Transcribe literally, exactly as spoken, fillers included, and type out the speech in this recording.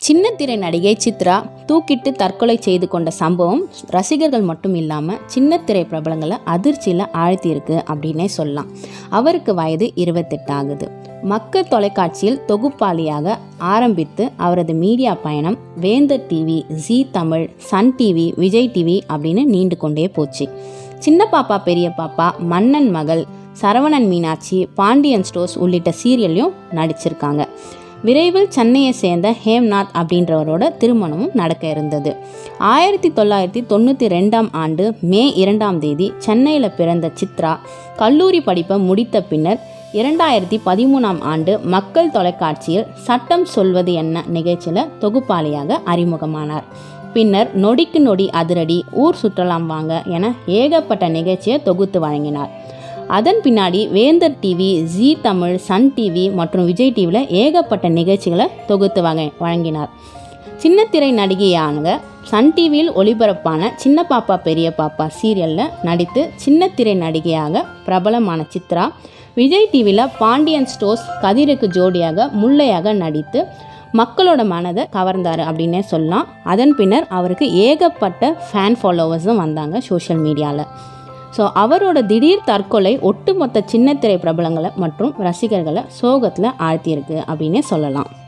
சின்னத்திரை நடிகை சித்ரா தூக்கிட்டு தற்கொலை செய்து கொண்ட சம்பவம் ரசிகர்கள் மட்டும் இல்லாமல் சின்னத்திரை பிரபலங்களை அதிர்ச்சியில் ஆழ்த்தியிருக்கு அப்படின்னே சொல்லலாம். அவருக்கு வயது இருபத்தெட்டு ஆகுது. மக்கள் தொலைக்காட்சியில் தொகுப்பாளியாக ஆரம்பித்து அவரது மீடியா பயணம் Vendhar TV, Zee Tamil, Sun TV, Vijay TV அப்படின்னு நீண்டு கொண்டே போச்சு. சின்ன பாப்பா பெரிய பாப்பா, மன்னன் மகள், சரவணன் மீனாட்சி, பாண்டியன் ஸ்டோர்ஸ் உள்ளிட்ட சீரியல்லையும் நடிச்சிருக்காங்க. விரைவில் சென்னையை சேர்ந்த ஹேம்நாத் அப்படின்றவரோட திருமணமும் நடக்க இருந்தது. ஆயிரத்தி தொள்ளாயிரத்தி தொண்ணூற்றி ரெண்டாம் ஆண்டு மே இரண்டாம் தேதி சென்னையில் பிறந்த சித்ரா கல்லூரி படிப்பை முடித்த பின்னர் இரண்டாயிரத்தி பதிமூணாம் ஆண்டு மக்கள் தொலைக்காட்சியில் சட்டம் சொல்வது என்ன நிகழ்ச்சியில் தொகுப்பாளியாக அறிமுகமானார். பின்னர் நொடிக்கு நொடி அதிரடி, ஊர் சுற்றலாம் வாங்க என ஏகப்பட்ட நிகழ்ச்சியை தொகுத்து வழங்கினார். அதன் பின்னாடி Vendhar TV, Zee Tamil, Sun TV மற்றும் விஜய் டிவியில் ஏகப்பட்ட நிகழ்ச்சிகளை தொகுத்து வகை வழங்கினார். சின்னத்திரை நடிகையான சன் டிவியில் ஒளிபரப்பான சின்ன பாப்பா பெரிய பாப்பா சீரியலில் நடித்து சின்னத்திரை நடிகையாக பிரபலமான சித்ரா விஜய் டிவியில் பாண்டியன் ஸ்டோர்ஸ் கதிருக்கு ஜோடியாக முல்லையாக நடித்து மக்களோட மனதை கவர்ந்தார் அப்படின்னே சொல்லலாம். அதன் பின்னர் அவருக்கு ஏகப்பட்ட ஃபேன் ஃபாலோவர்ஸும் வந்தாங்க சோஷியல் மீடியாவில். ஸோ அவரோட திடீர் தற்கொலை ஒட்டுமொத்த சின்னத்திரை பிரபலங்களை மற்றும் ரசிகர்களை சோகத்தில் ஆழ்த்தியிருக்கு அப்படின்னே சொல்லலாம்.